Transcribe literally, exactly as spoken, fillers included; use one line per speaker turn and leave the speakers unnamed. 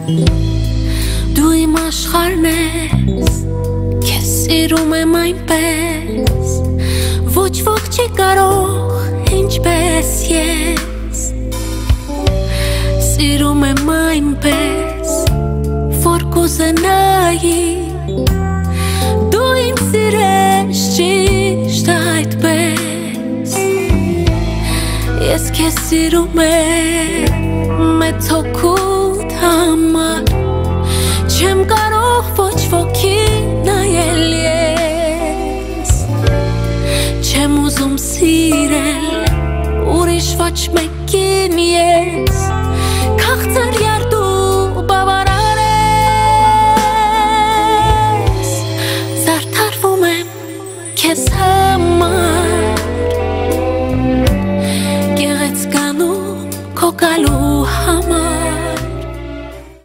Դու իմ աշխարհն ես, քեզ սիրում եմ այնպես, ոչ ոք չի կարող ինչպես ես, սիրում եմ այնպես, որ կուզենայի դու ինձ սիրես ճիշտ այդպես, ես քեզ սիրում եմ մեծ հոգուտ համար, չեմ կարող ոչ ոքի նայել ես, չեմ ուզում սիրել ուրիշ ոչ մեկին ես,